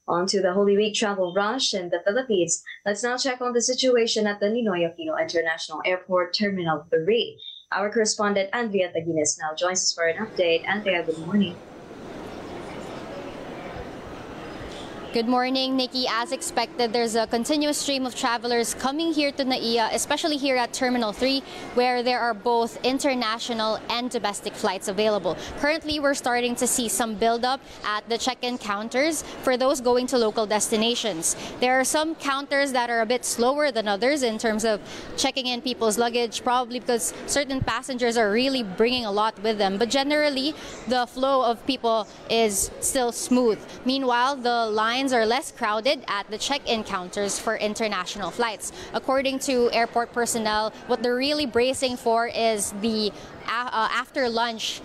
On to the Holy Week travel rush in the Philippines. Let's now check on the situation at the Ninoy Aquino International Airport Terminal 3. Our correspondent Andrea Taguines now joins us for an update. Andrea, good morning. Good morning, Nikki. As expected, there's a continuous stream of travelers coming here to NAIA, especially here at Terminal 3, where there are both international and domestic flights available. Currently, we're starting to see some buildup at the check-in counters for those going to local destinations. There are some counters that are a bit slower than others in terms of checking in people's luggage, probably because certain passengers are really bringing a lot with them. But generally, the flow of people is still smooth. Meanwhile, the lines are less crowded at the check-in counters for international flights. According to airport personnel, what they're really bracing for is the after lunch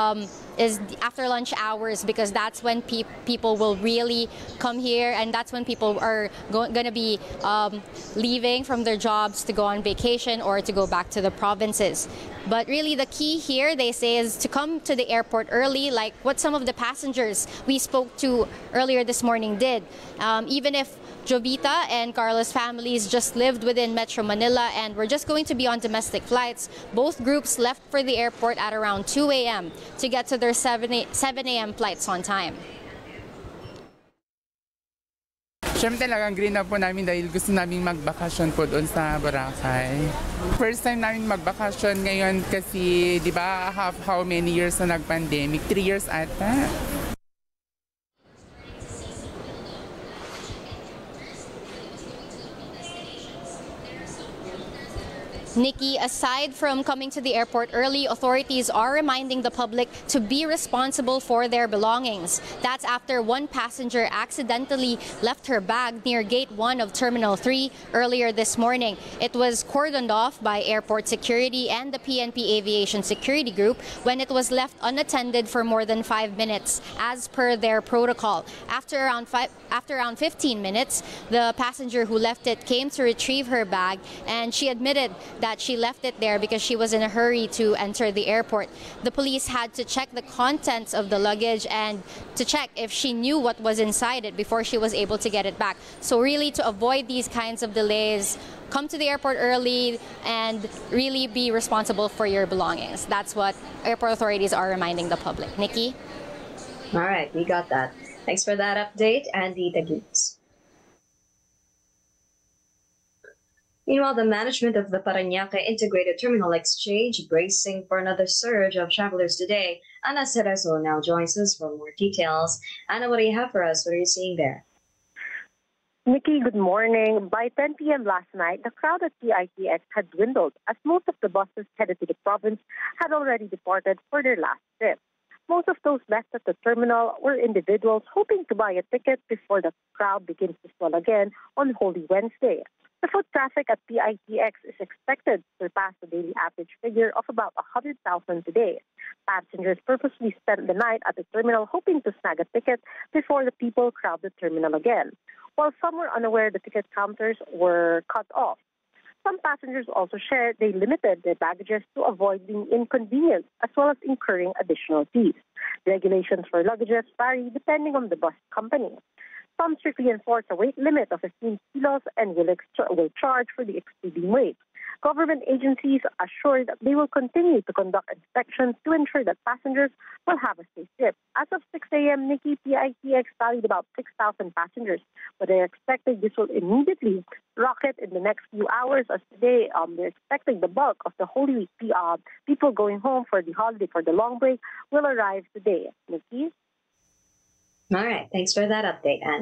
hours, because that's when people will really come here, and that's when people are going to be leaving from their jobs to go on vacation or to go back to the provinces. But really the key here, they say, is to come to the airport early, like what some of the passengers we spoke to earlier this morning did. Even if Jovita and Carlos' families just lived within Metro Manila and were just going to be on domestic flights, both groups left for the airport at around 2 a.m. to get to their 7 a.m. flights on time. Siyempre talagang green na po namin dahil gusto namin magbakasyon po doon sa Boracay. First time namin magbakasyon ngayon kasi, di ba, how many years na nag-pandemic? 3 years ata. Nikki, aside from coming to the airport early, authorities are reminding the public to be responsible for their belongings. That's after one passenger accidentally left her bag near Gate 1 of Terminal 3 earlier this morning. It was cordoned off by airport security and the PNP Aviation Security Group when it was left unattended for more than 5 minutes, as per their protocol. After around 15 minutes, the passenger who left it came to retrieve her bag, and she admitted that she left it there because she was in a hurry to enter the airport. The police had to check the contents of the luggage and to check if she knew what was inside it before she was able to get it back. So really, to avoid these kinds of delays, come to the airport early and really be responsible for your belongings. That's what airport authorities are reminding the public. Nikki? All right, we got that. Thanks for that update, Andy Taguines. Meanwhile, the management of the Parañaque Integrated Terminal Exchange bracing for another surge of travelers today. Ana Cerezo now joins us for more details. Ana, what do you have for us? What are you seeing there? Nikki, good morning. By 10 p.m. last night, the crowd at PITX had dwindled as most of the buses headed to the province had already departed for their last trip. Most of those left at the terminal were individuals hoping to buy a ticket before the crowd begins to swell again on Holy Wednesday. The foot traffic at PITX is expected to surpass the daily average figure of about 100,000 today. Passengers purposely spent the night at the terminal hoping to snag a ticket before the people crowd the terminal again, while some were unaware the ticket counters were cut off. Some passengers also shared they limited their baggages to avoid being inconvenienced, as well as incurring additional fees. Regulations for luggages vary depending on the bus company. Some strictly enforce a weight limit of 15 kilos and will charge for the exceeding weight. Government agencies assure that they will continue to conduct inspections to ensure that passengers will have a safe trip. As of 6 a.m., Nikki, PITX tallied about 6,000 passengers, but they're expecting this will immediately rocket in the next few hours, as today they're expecting the bulk of the Holy Week people going home for the holiday, for the long break, will arrive today. Nikki? All right, thanks for that update, Anna.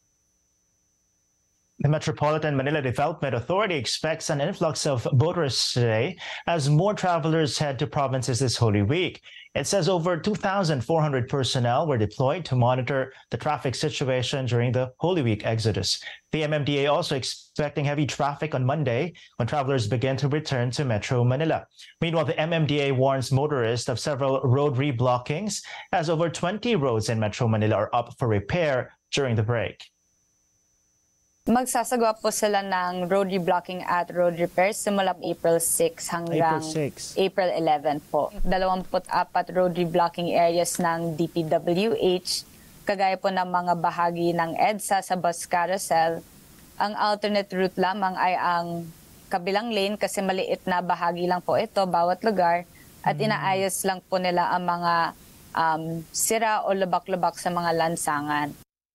The Metropolitan Manila Development Authority expects an influx of motorists today as more travelers head to provinces this Holy Week. It says over 2,400 personnel were deployed to monitor the traffic situation during the Holy Week exodus. The MMDA also expecting heavy traffic on Monday when travelers begin to return to Metro Manila. Meanwhile, the MMDA warns motorists of several road reblockings as over 20 roads in Metro Manila are up for repair during the break. Magsasagawa po sila ng road reblocking at road repairs simula April 6 hanggang April 11 po. 24 road reblocking areas ng DPWH kagaya po ng mga bahagi ng EDSA sa bus carousel. Ang alternate route lamang ay ang kabilang lane kasi maliit na bahagi lang po ito bawat lugar at inaayos lang po nila ang mga sira o lubak-lubak sa mga lansangan.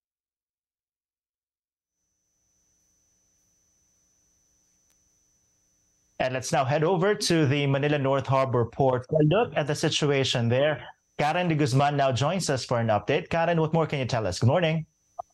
And let's now head over to the Manila North Harbor Port for a look at the situation there. Karen de Guzman now joins us for an update. Karen, what more can you tell us? Good morning.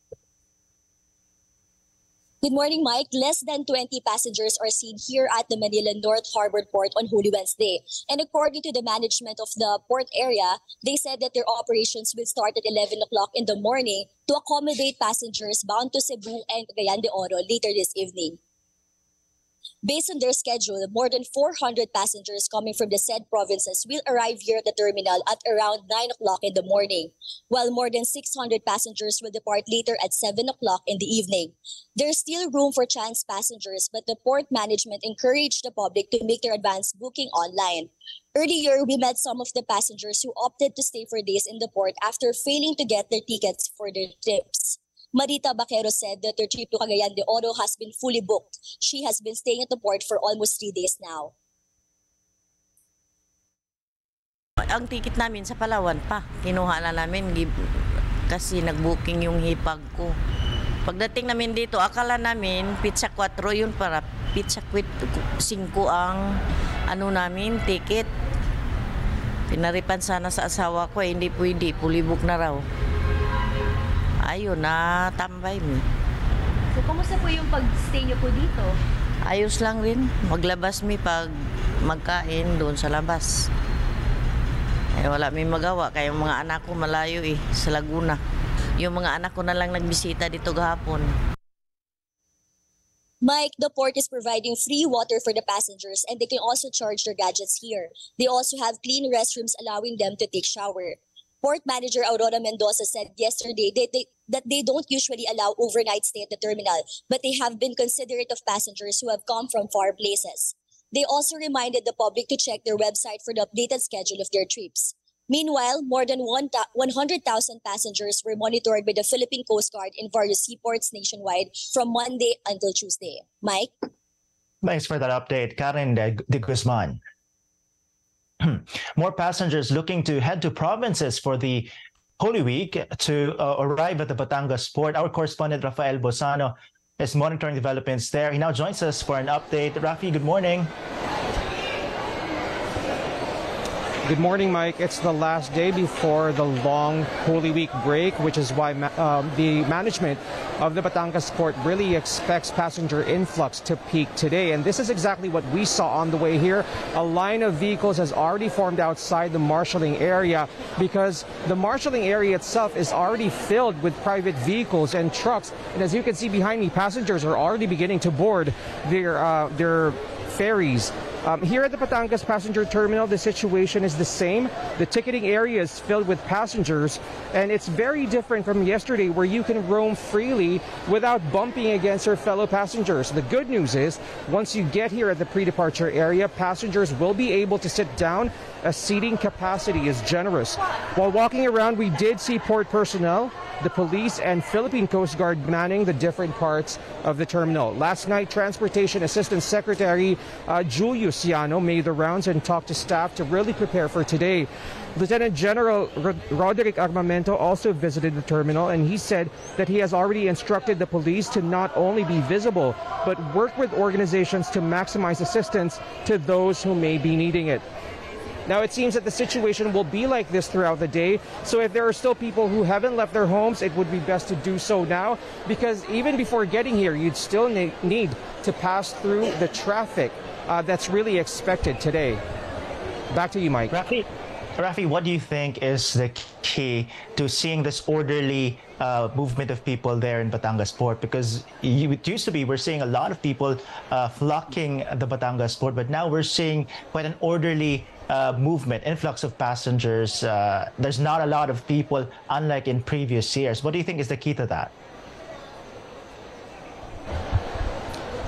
Good morning, Mike. Less than 20 passengers are seen here at the Manila North Harbor Port on Holy Wednesday. And according to the management of the port area, they said that their operations will start at 11 o'clock in the morning to accommodate passengers bound to Cebu and Cagayan de Oro later this evening. Based on their schedule, more than 400 passengers coming from the said provinces will arrive here at the terminal at around 9 o'clock in the morning, while more than 600 passengers will depart later at 7 o'clock in the evening. There's still room for chance passengers, but the port management encouraged the public to make their advance booking online. Earlier, we met some of the passengers who opted to stay for days in the port after failing to get their tickets for their trips. Marita Baquero said that her trip to Cagayan de Oro has been fully booked. She has been staying at the port for almost 3 days now. Ang ticket namin sa Palawan pa. Kinuha na namin kasi nag-booking yung hipag ko. Pagdating namin dito, akala namin pizza 4 yun para pizza 5 ang namin ticket. Pinaripan sana sa asawa ko, hindi pwede, fully book na raw. Ayun na, tambay mo. So, kumusta po yung pag-stay niyo po dito? Ayos lang rin. Maglabas mi pag magkain doon sa labas. Wala may magawa. Kaya yung mga anak ko malayo sa Laguna. Yung mga anak ko na lang nagbisita dito gahapon. Mike, the port is providing free water for the passengers and they can also charge their gadgets here. They also have clean restrooms allowing them to take shower. Port Manager Aurora Mendoza said yesterday that they don't usually allow overnight stay at the terminal, but they have been considerate of passengers who have come from far places. They also reminded the public to check their website for the updated schedule of their trips. Meanwhile, more than 100,000 passengers were monitored by the Philippine Coast Guard in various seaports nationwide from Monday until Tuesday. Mike? Thanks for that update, Karen de Guzman. More passengers looking to head to provinces for the Holy Week to arrive at the Batangas port. Our correspondent Rafael Bosano is monitoring developments there. He now joins us for an update. Rafi, good morning. Good morning, Mike. It's the last day before the long Holy Week break, which is why the management of the Batangas port really expects passenger influx to peak today. And this is exactly what we saw on the way here. A line of vehicles has already formed outside the marshalling area because the marshalling area itself is already filled with private vehicles and trucks. And as you can see behind me, passengers are already beginning to board their ferries. Here at the Batangas passenger terminal, the situation is the same. The ticketing area is filled with passengers, and it's very different from yesterday where you can roam freely without bumping against your fellow passengers. The good news is, once you get here at the pre-departure area, passengers will be able to sit down as seating capacity is generous. While walking around, we did see port personnel, the police, and Philippine Coast Guard manning the different parts of the terminal. Last night, Transportation Assistant Secretary Julius Ciano made the rounds and talked to staff to really prepare for today. Lieutenant General Roderick Armamento also visited the terminal, and he said that he has already instructed the police to not only be visible, but work with organizations to maximize assistance to those who may be needing it. Now, it seems that the situation will be like this throughout the day. So if there are still people who haven't left their homes, it would be best to do so now, because even before getting here, you'd still need to pass through the traffic that's really expected today. Back to you, Mike. Rafi, what do you think is the key to seeing this orderly movement of people there in Batangas Port? Because it used to be we're seeing a lot of people flocking the Batangas Port, but now we're seeing quite an orderly movement, influx of passengers. There's not a lot of people, unlike in previous years. What do you think is the key to that?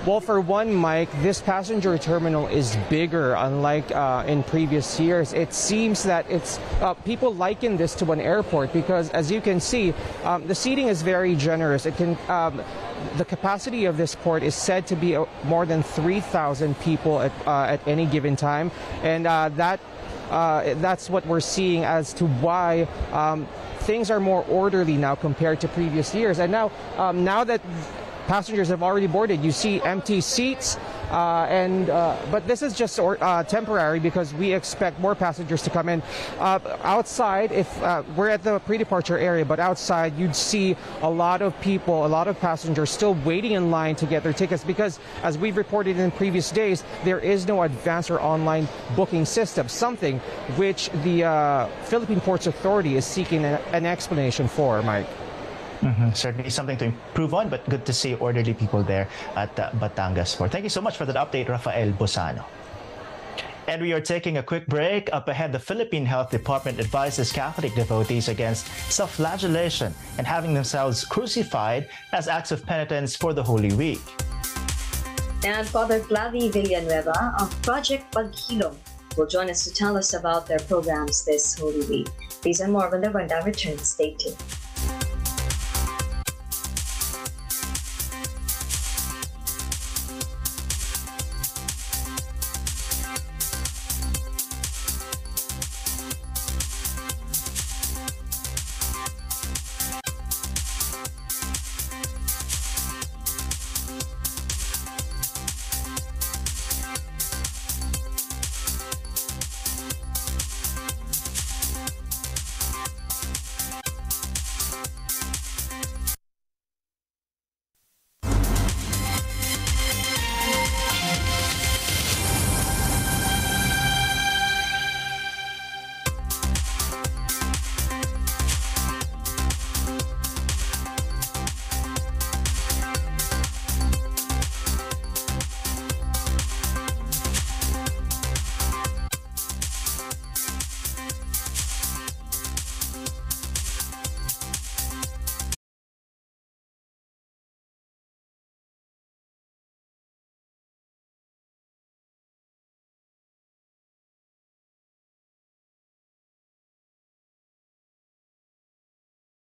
Well, for one, Mike, this passenger terminal is bigger, unlike in previous years. It seems that it's people liken this to an airport because, as you can see, the seating is very generous. It can the capacity of this port is said to be more than 3,000 people at any given time, and that's what we're seeing as to why things are more orderly now compared to previous years. And now that passengers have already boarded, you see empty seats, but this is just temporary because we expect more passengers to come in. Outside, if we're at the pre-departure area, but outside you'd see a lot of people, a lot of passengers still waiting in line to get their tickets because, as we've reported in previous days, there is no advanced or online booking system, something which the Philippine Ports Authority is seeking an explanation for, Mike. Certainly something to improve on, but good to see orderly people there at Batangas Port. Thank you so much for that update, Rafael Bosano. And we are taking a quick break. Up ahead, the Philippine Health Department advises Catholic devotees against self-flagellation and having themselves crucified as acts of penitence for the Holy Week. And Father Flavie Villanueva of Project Paghilom will join us to tell us about their programs this Holy Week. These and more when the rundown returns. Stay tuned.